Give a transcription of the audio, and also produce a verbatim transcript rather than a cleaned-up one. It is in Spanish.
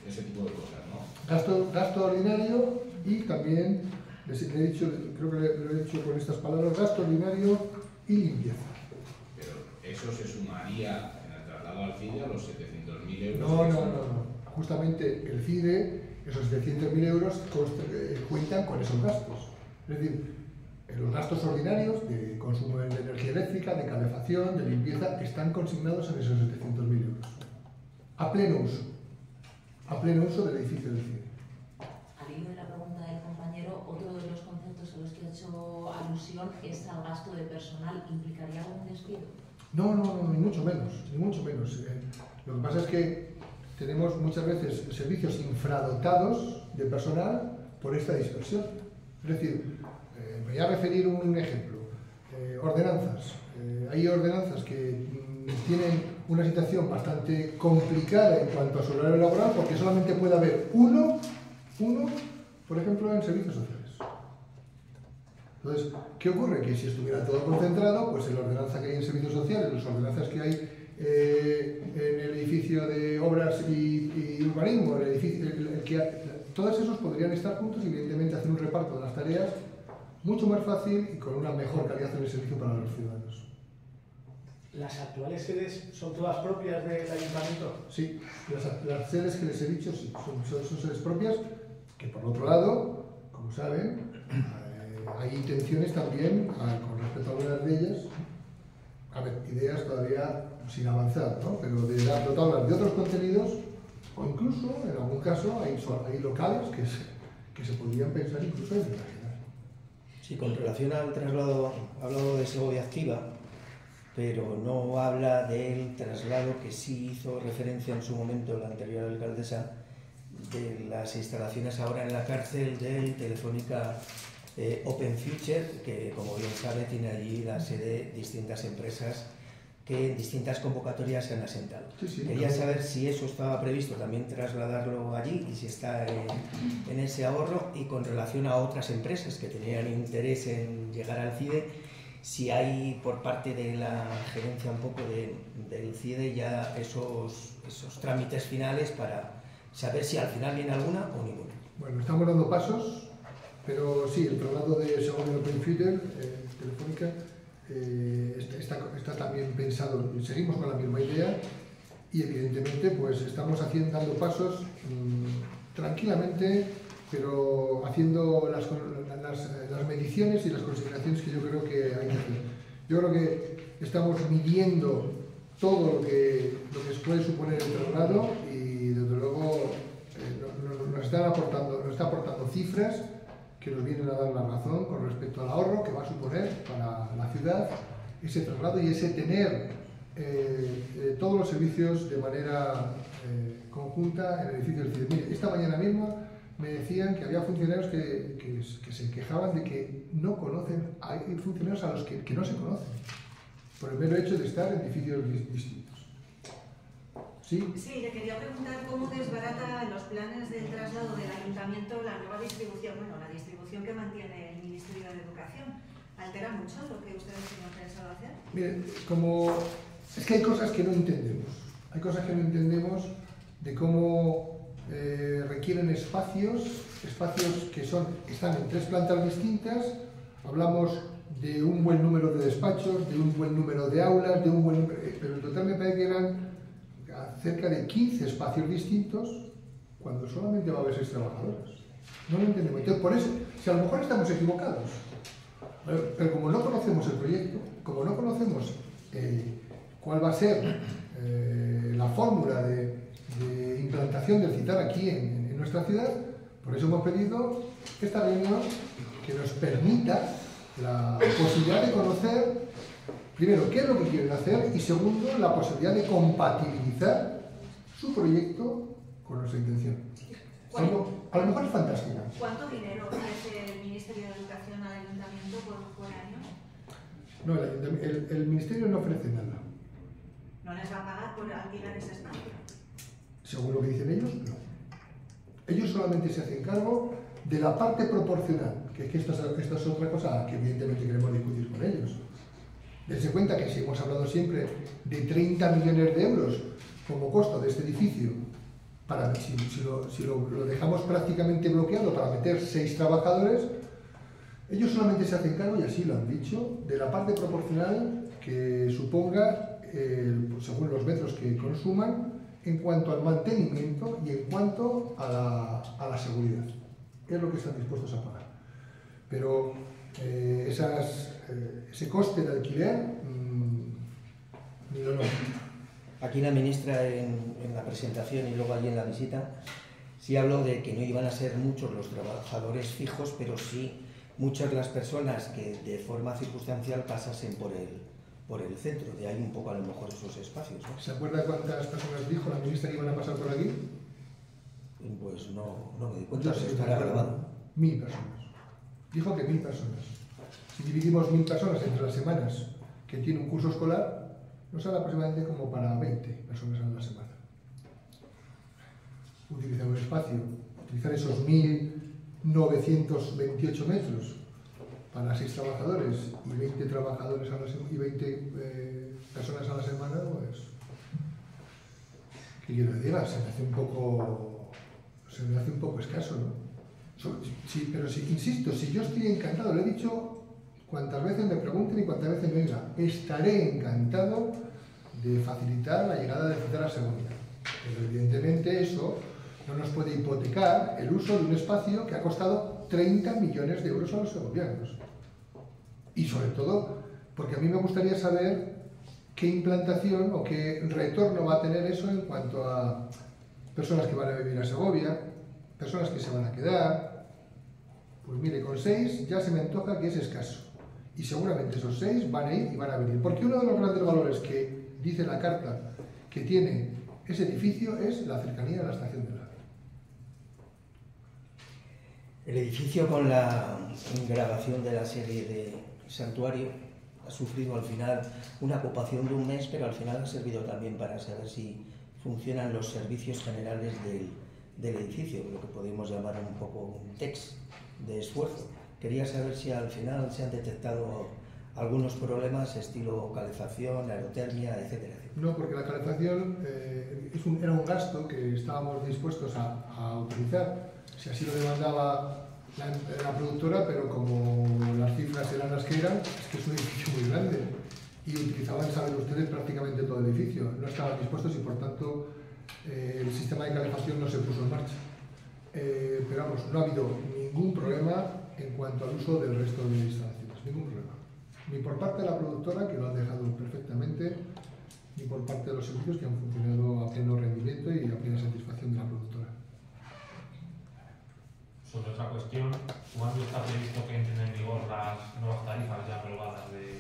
ese tipo de cosas, ¿no? Gasto, gasto ordinario y también, les he dicho, creo que lo he dicho con estas palabras, gasto ordinario y limpieza. Pero eso se sumaría en el traslado al CIDE a los setecientos mil euros. No, no, no, no. Justamente el CIDE, esos setecientos mil euros cuentan con esos gastos. Es decir, los gastos ordinarios de consumo de energía eléctrica, de calefacción, de limpieza, están consignados en esos setecientos mil euros. A pleno uso. A pleno uso del edificio del CIDE. Al hilo de la pregunta del compañero, otro de los conceptos a los que ha hecho alusión es al gasto de personal. ¿Implicaría algún despido? No, no, no, ni mucho menos, ni mucho menos. Eh, lo que pasa es que tenemos muchas veces servicios infradotados de personal por esta dispersión. Es decir, eh, voy a referir un ejemplo. Eh, ordenanzas. Eh, hay ordenanzas que mm, tienen una situación bastante complicada en cuanto a su horario laboral porque solamente puede haber uno, uno, por ejemplo, en servicios sociales. Entonces, ¿qué ocurre? Que si estuviera todo concentrado, pues en la ordenanza que hay en servicios sociales, las ordenanzas que hay eh, en el edificio de obras y, y urbanismo, el edificio, el, el que, todos esos podrían estar juntos y evidentemente hacer un reparto de las tareas mucho más fácil y con una mejor calidad en el servicio para los ciudadanos. ¿Las actuales sedes son todas propias del ayuntamiento? Sí, las, las sedes que les he dicho sí, son, son, son sedes propias que por otro lado, como saben, hay intenciones también, con respecto a algunas de ellas, a ver, ideas todavía sin avanzar, ¿no? Pero de, de hablar de otros contenidos, o incluso, en algún caso, hay, hay locales que se, que se podrían pensar incluso en imaginar. Sí, con relación al traslado, ha hablado de Segovia Activa, pero no habla del traslado que sí hizo referencia en su momento la anterior alcaldesa, de las instalaciones ahora en la cárcel del Telefónica Eh, Open Future, que como bien sabe tiene allí la sede de distintas empresas que en distintas convocatorias se han asentado. Sí, sí, Quería claro. saber si eso estaba previsto también trasladarlo allí y si está en, en ese ahorro, y con relación a otras empresas que tenían interés en llegar al CIDE, si hay por parte de la gerencia un poco de, del CIDE ya esos, esos trámites finales para saber si al final viene alguna o ninguna. Bueno, estamos dando pasos. Pero sí, el traslado de Segovia Open Future, eh, Telefónica, eh, está, está también pensado, seguimos con la misma idea y evidentemente pues estamos haciendo, dando pasos mmm, tranquilamente, pero haciendo las, las, las mediciones y las consideraciones que yo creo que hay que hacer. Yo creo que estamos midiendo todo lo que, lo que puede suponer el traslado y desde luego eh, nos, nos, están aportando, nos está aportando cifras que nos vienen a dar la razón con respecto al ahorro que va a suponer para la ciudad ese traslado y ese tener eh, eh, todos los servicios de manera eh, conjunta en el edificio del CIDE. Mire, esta mañana misma me decían que había funcionarios que, que, que se quejaban de que no conocen, hay funcionarios a los que, que no se conocen, por el mero hecho de estar en edificios distintos. ¿Sí? Sí, le quería preguntar cómo desbarata los planes del traslado del ayuntamiento la nueva distribución, bueno, la distribución que mantiene el Ministerio de Educación. ¿Altera mucho lo que ustedes tienen pensado hacer? Miren, como es que hay cosas que no entendemos, hay cosas que no entendemos de cómo eh, requieren espacios, espacios que son, están en tres plantas distintas, hablamos de un buen número de despachos, de un buen número de aulas, de un buen número, pero en total me parece que eran cerca de quince espacios distintos cuando solamente va a haber seis trabajadores. No lo entendemos. Entonces, por eso, si a lo mejor estamos equivocados, pero como no conocemos el proyecto, como no conocemos eh, cuál va a ser eh, la fórmula de, de implantación del CITAR aquí en, en nuestra ciudad, por eso hemos pedido esta reunión que nos permita la posibilidad de conocer primero, ¿qué es lo que quieren hacer? Y segundo, la posibilidad de compatibilizar su proyecto con nuestra intención. A lo, a lo mejor es fantástica. ¿Cuánto dinero ofrece el Ministerio de Educación al Ayuntamiento por, por año? No, el, el, el Ministerio no ofrece nada. ¿No les va a pagar por alquilar ese espacio? Según lo que dicen ellos, no. Ellos solamente se hacen cargo de la parte proporcional, que es que esto es, esto es otra cosa que evidentemente queremos discutir con ellos. Dense cuenta que si hemos hablado siempre de treinta millones de euros como costo de este edificio para, si, si, lo, si lo, lo dejamos prácticamente bloqueado para meter seis trabajadores, ellos solamente se hacen cargo, y así lo han dicho, de la parte proporcional que suponga, eh, según los metros que consuman, en cuanto al mantenimiento y en cuanto a la, a la seguridad. Es lo que están dispuestos a pagar. Pero eh, esas, eh, ese coste de alquiler, mmm, ni lo no. Aquí la ministra en, en la presentación y luego allí en la visita sí habló de que no iban a ser muchos los trabajadores fijos, pero sí muchas las personas que de forma circunstancial pasasen por el, por el centro, de ahí un poco a lo mejor esos espacios, ¿no? ¿Se acuerda cuántas personas dijo la ministra que iban a pasar por aquí? Pues no, no me di cuenta, Yo pero sí, estará claro. grabado. Mil personas. Dijo que mil personas. Si dividimos mil personas entre las semanas que tiene un curso escolar, nos sale aproximadamente como para veinte personas a la semana. Utilizar un espacio, utilizar esos mil novecientos veintiocho metros para seis trabajadores y veinte trabajadores a la semana y veinte eh, personas a la semana, pues que quiero decir, se me hace un poco se me hace un poco escaso, ¿no? Sí, pero sí, insisto, si yo estoy encantado, lo he dicho cuantas veces me pregunten y cuantas veces me digan, estaré encantado de facilitar la llegada de Cetera a Segovia. Pero evidentemente eso no nos puede hipotecar el uso de un espacio que ha costado treinta millones de euros a los segovianos. Y sobre todo, porque a mí me gustaría saber qué implantación o qué retorno va a tener eso en cuanto a personas que van a vivir a Segovia, personas que se van a quedar. Pues mire, con seis ya se me antoja que es escaso. Y seguramente esos seis van a ir y van a venir. Porque uno de los grandes valores que dice la carta que tiene ese edificio es la cercanía a la estación del A V E. El edificio, con la grabación de la serie de Santuario, ha sufrido al final una ocupación de un mes, pero al final ha servido también para saber si funcionan los servicios generales del, del edificio, lo que podemos llamar un poco un test de esfuerzo. Quería saber si al final se han detectado algunos problemas estilo calefacción, aerotermia, etcétera. No, porque la calefacción eh, es un, era un gasto que estábamos dispuestos a, a utilizar, si así lo demandaba la, la productora, pero como las cifras eran las que eran, es que es un edificio muy grande y utilizaban, saben ustedes, prácticamente todo el edificio. No estaban dispuestos y por tanto eh, el sistema de calefacción no se puso en marcha. Eh, pero vamos, no ha habido ningún problema en cuanto al uso del resto de instalaciones, ningún problema. Ni por parte de la productora, que lo han dejado perfectamente, ni por parte de los servicios, que han funcionado a pleno rendimiento y a plena satisfacción de la productora. Sobre esa cuestión, ¿cuándo está previsto que entren en vigor las nuevas tarifas ya aprobadas de